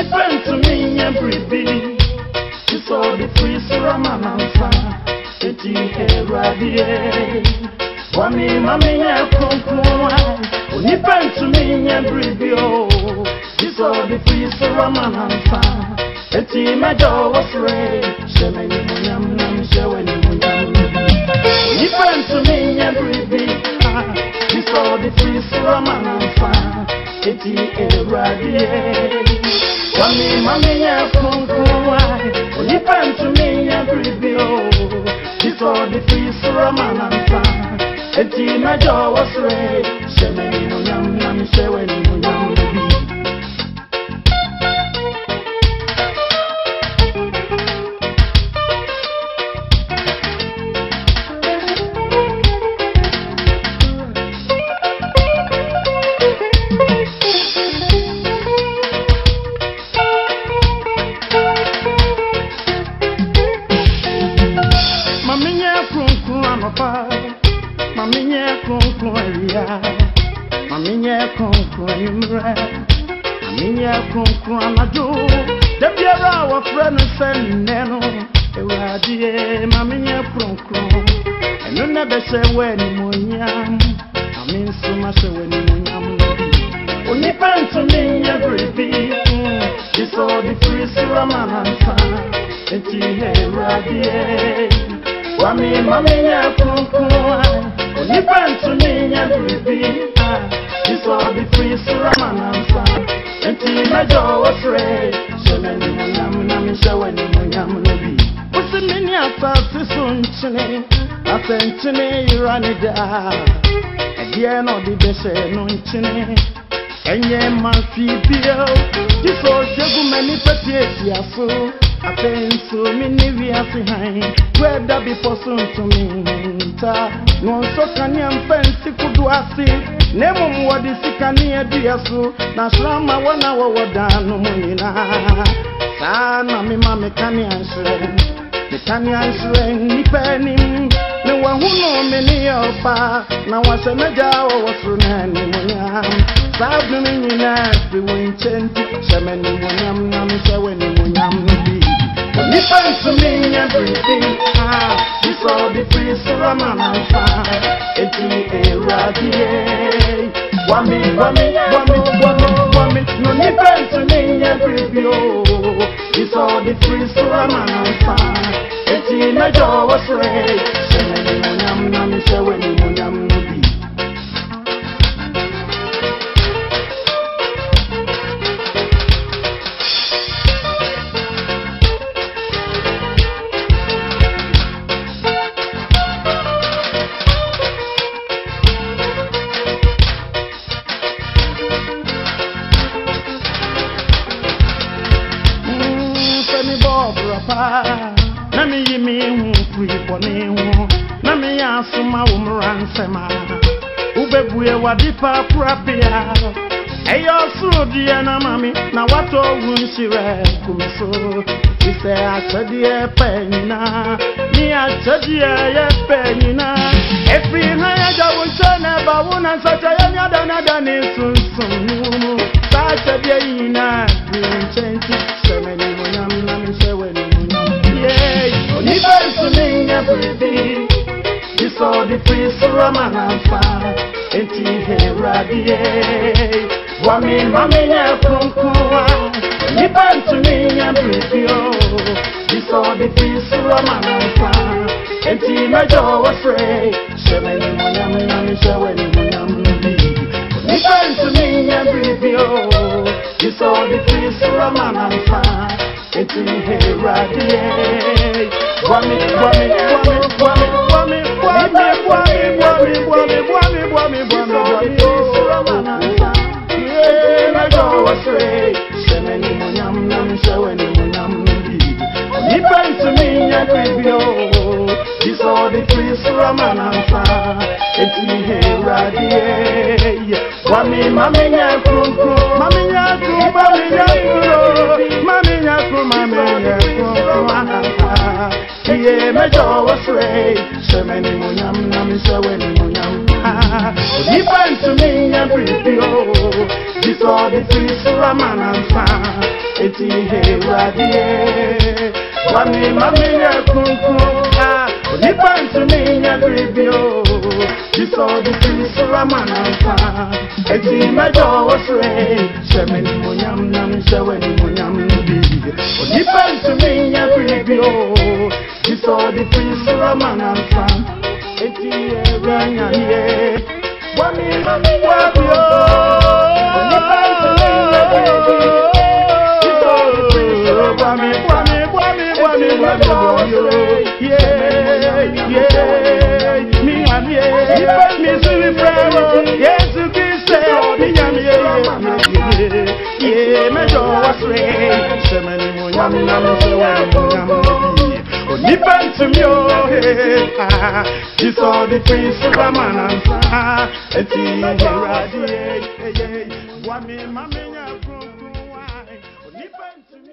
Onipen to me every bee. She saw the free Suramanansa. Eti Heradie. Wami Menye Kronkron. Onipen to me every bee. She saw the free Suramanansa. Eti Mejo was raised. Shemeni Munyam Nam Sheweni Munyam. Onipen to me every bee. She saw the free Suramanansa. Eti Heradie. Wami Menye Kronkron. Onipen to me every bill. She saw the free Suramanansa. Eti Mejo was raised. Shemeni Munyam Nam Sheweni Munyam. Menye Kronkron ya, Menye Kronkron imre, Menye Kronkron ajo. The biara wa friend send neno, Eradie, Menye Kronkron. Enu ne be se we ni monyam, amin so ma se we ni monyam. Onipen to me every bee. She saw the free Suramanansa. Eti Eradie. Wami Menye Kronkron. Onipen to me every bee. She saw the free Suramanansa. Eti Mejo was raised. Shemeni Munyam Nam Sheweni Munyam Nabi. Usi mini asasi sunchine. Asenchine iranida. Ediye no di beshe nunchine. Enye mafi biyo. Jiso shegu meni peti esiasu. Apensu mini viasi hain. Weda biposun to me ta. No so kanya mpensi kuduasi. Nemo mwadi sikani ediasu. Na shlama wana wawadanu munina. Sana mima mekani anshure. Mekani anshure nipeni. Ni wahuno meni yopa. Na wasemeja wawasunani munyam. Sabu minina viwinchenti. Shemeni munyam na misheweni munyam nabi. Onipen to me everything. She saw the free Suramanansa. Eti Eradie. Wami. No nipen to me everything. She saw the free Suramanansa. Eti Mejo was raised. Shemeni Munyam Nam Sheweni Munyam Nabi. Nami yimi free for me. Nami asuma umransema. Ubebuye wadipa kurapia. Eyo sudia na mami na wato unshire kumiso. Ise achadie penina. Ni achadie ye penina. Efi haya jawunchane bawuna sacha ya dani sunsun. Sachadie ina greenchenti. Shemeni munyam nami sheweni. Onipen to me every day. She saw the free Suramanansa. Eti Heradie. Wami Menye Kronkron. Onipen to me every day. She saw the free Suramanansa. Eti Mejo was raised. Shemeni Munyam Nam Sheweni Munyam Nabi. Onipen to me every day. She saw the free Suramanansa. Eti Heradie. Wami. Suramanansa. Yeah, Mejo was raised. Shemeni Munyam Nam Sheweni Munyam Nabi. Onipen to me every day. She saw the free Suramanansa. Eti Heradie. Wami Menye Kronkron. Menye Kronkron. Iye Mejo was raised. Shemeni Munyam Nam Sheweni Munyam. Onipen to me every day. She saw the free Suramanansa. eti Heradie. Wami Menye Kronkron, onipa ntumi nya bibio. Jiso di Fisura manampa, eti mejo wasre. Shemeni munyam nam shewani munyam bi. Onipa ntumi nya bibio. Jiso di Fisura manampa, eti Heradie. Wami Menye Kronkron, onipa ntumi nya bibio. It's